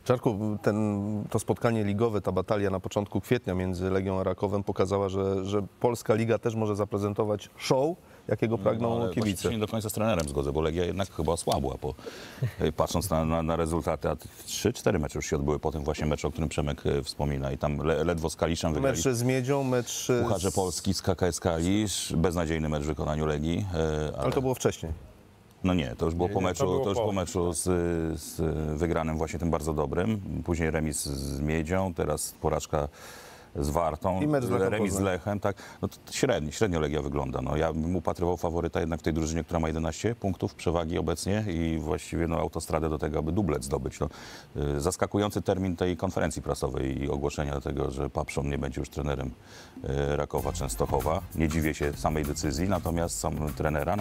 Czarku, to spotkanie ligowe, ta batalia na początku kwietnia między Legią a Rakowem pokazała, że polska liga też może zaprezentować show, jakiego pragną kibice. Ja się nie do końca z trenerem zgodzę, bo Legia jednak chyba osłabła, patrząc na rezultaty. A 3-4 mecze już się odbyły po tym właśnie meczu, o którym Przemek wspomina. I tam ledwo z Kaliszem wygrali. Mecz z Miedzią, mecz Pucharze Polski z KKS Kalisz. Beznadziejny mecz w wykonaniu Legii. Ale to było wcześniej. No nie, to już było po meczu, po meczu z wygranym właśnie tym bardzo dobrym. Później remis z Miedzią, teraz porażka z Wartą, i mecz z Lechem remis z Lechem, tak. No to średnio Legia wygląda. No, ja bym upatrywał faworyta jednak w tej drużynie, która ma 11 punktów przewagi obecnie i właściwie autostradę do tego, aby dublet zdobyć. No, zaskakujący termin tej konferencji prasowej i ogłoszenia tego, że Papszon nie będzie już trenerem Rakowa Częstochowa. Nie dziwię się samej decyzji, natomiast trenera,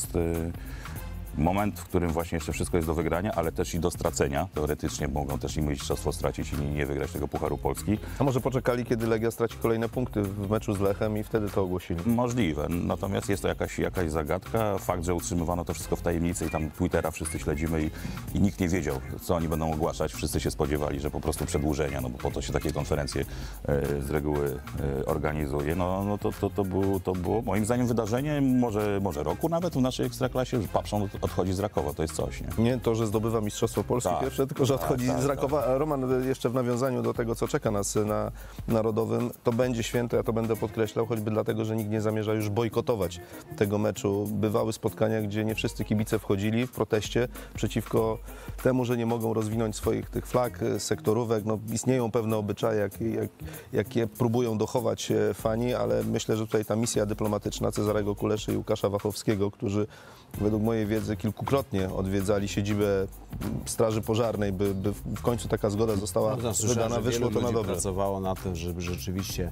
moment, w którym właśnie jeszcze wszystko jest do wygrania, ale też i do stracenia. Teoretycznie mogą też i mistrzostwo stracić i nie wygrać tego Pucharu Polski. A może poczekali, kiedy Legia straci kolejne punkty w meczu z Lechem i wtedy to ogłosili? Możliwe. Natomiast jest to jakaś zagadka. Fakt, że utrzymywano to wszystko w tajemnicy i tam Twittera wszyscy śledzimy i nikt nie wiedział, co oni będą ogłaszać. Wszyscy się spodziewali, że po prostu przedłużenia, no bo po to się takie konferencje z reguły organizuje. To było moim zdaniem wydarzenie, może roku nawet w naszej Ekstraklasie, że Papszon odchodzi z Rakowa, to jest coś, nie? Nie to, że zdobywa Mistrzostwo Polski pierwsze, tylko że odchodzi z Rakowa. A Roman, jeszcze w nawiązaniu do tego, co czeka nas na Narodowym, to będzie święto, ja to będę podkreślał, choćby dlatego, że nikt nie zamierza już bojkotować tego meczu. Bywały spotkania, gdzie nie wszyscy kibice wchodzili w proteście przeciwko temu, że nie mogą rozwinąć swoich tych flag, sektorówek. No, istnieją pewne obyczaje, jakie próbują dochować fani, ale myślę, że tutaj ta misja dyplomatyczna Cezarego Kuleszy i Łukasza Wachowskiego, którzy według mojej wiedzy kilkukrotnie odwiedzali siedzibę Straży Pożarnej, by w końcu taka zgoda została wydana, wyszło to na dobre. Pracowało na tym, żeby rzeczywiście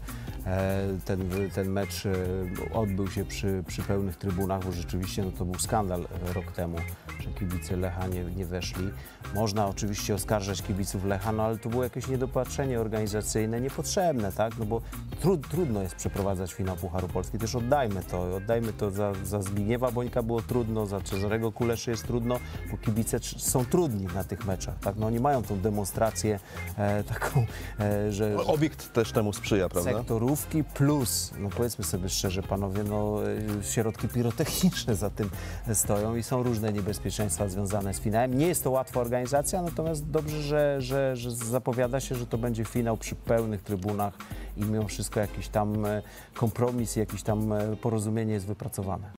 ten mecz odbył się przy pełnych trybunach, bo rzeczywiście to był skandal rok temu, że kibice Lecha nie weszli. Można oczywiście oskarżać kibiców Lecha, no ale to było jakieś niedopatrzenie organizacyjne niepotrzebne, tak? No bo trudno jest przeprowadzać finał Pucharu Polski. Też oddajmy to za Zbigniewa Bońka było trudno, za Cezarego Kuleszy jest trudno, bo kibice są trudni na tych meczach, tak? No oni mają tą demonstrację taką, że obiekt też temu sprzyja, prawda? Sektorówki plus, no powiedzmy sobie szczerze, panowie, no środki pirotechniczne za tym stoją i są różne niebezpieczeństwa związane z finałem. Nie jest to łatwa organizacja, natomiast dobrze, że zapowiada się, że to będzie finał przy pełnych trybunach i mimo wszystko jakiś tam kompromis, jakieś tam porozumienie jest wypracowane.